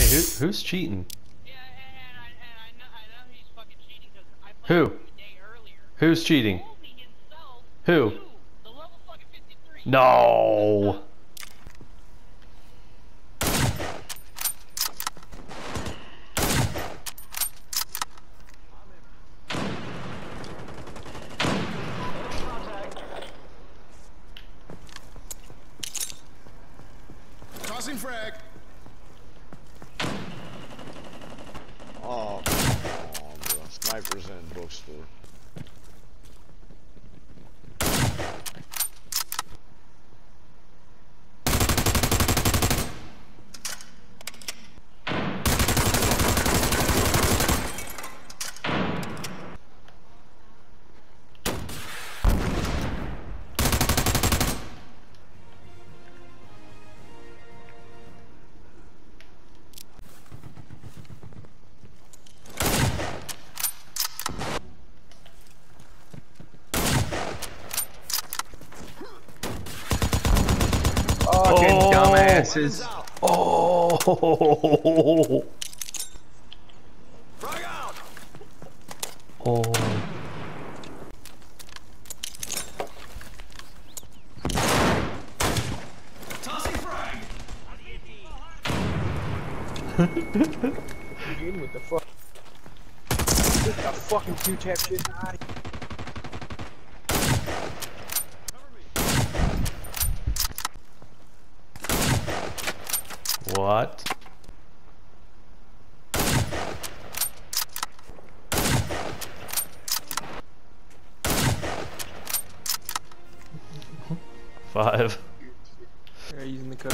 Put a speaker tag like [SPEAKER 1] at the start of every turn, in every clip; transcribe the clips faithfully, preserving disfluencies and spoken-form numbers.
[SPEAKER 1] Hey, who, who's cheating?
[SPEAKER 2] Yeah, and, and, I, and I, know, I know he's fucking cheating because I played
[SPEAKER 1] Who?
[SPEAKER 2] him a day earlier.
[SPEAKER 1] Who's cheating?
[SPEAKER 2] He told me himself.
[SPEAKER 1] Who?
[SPEAKER 2] You, the level fucking fifty-three.
[SPEAKER 1] No.
[SPEAKER 3] Tossing frag.
[SPEAKER 4] Oh, come on, bro. Snipers in bookstore.
[SPEAKER 5] Fucking
[SPEAKER 1] Oh.
[SPEAKER 5] dumbasses.
[SPEAKER 1] Oh.
[SPEAKER 3] Frag out.
[SPEAKER 1] Oh.
[SPEAKER 3] Tossing frag.
[SPEAKER 5] Again with the fuck. Get the fucking two tap shit out of here.
[SPEAKER 1] What? Five.
[SPEAKER 5] They're using the code.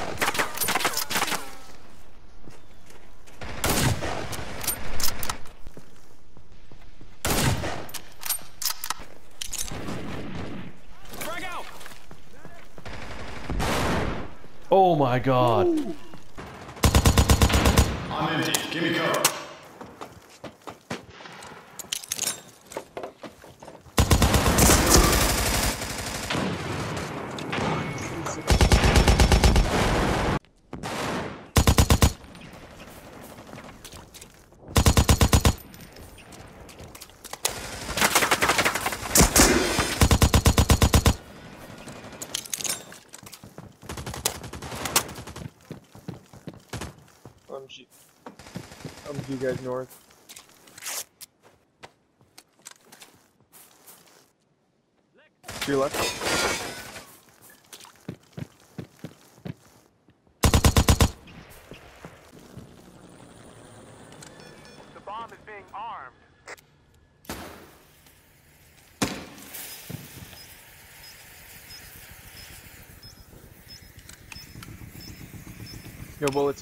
[SPEAKER 3] Frag out.
[SPEAKER 1] Oh my god.
[SPEAKER 5] Ooh.
[SPEAKER 3] I'm empty. Give me cover.
[SPEAKER 5] I'm G. I'm G guys north. To your left.
[SPEAKER 6] The bomb is being armed.
[SPEAKER 5] No bullets.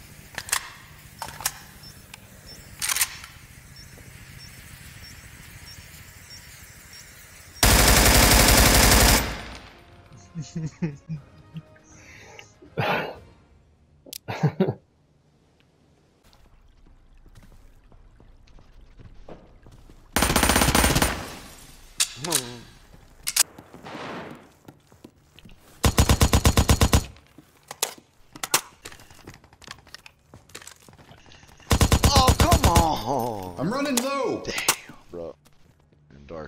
[SPEAKER 4] Oh, come on!
[SPEAKER 3] I'm running low.
[SPEAKER 4] Damn, bro. In dark.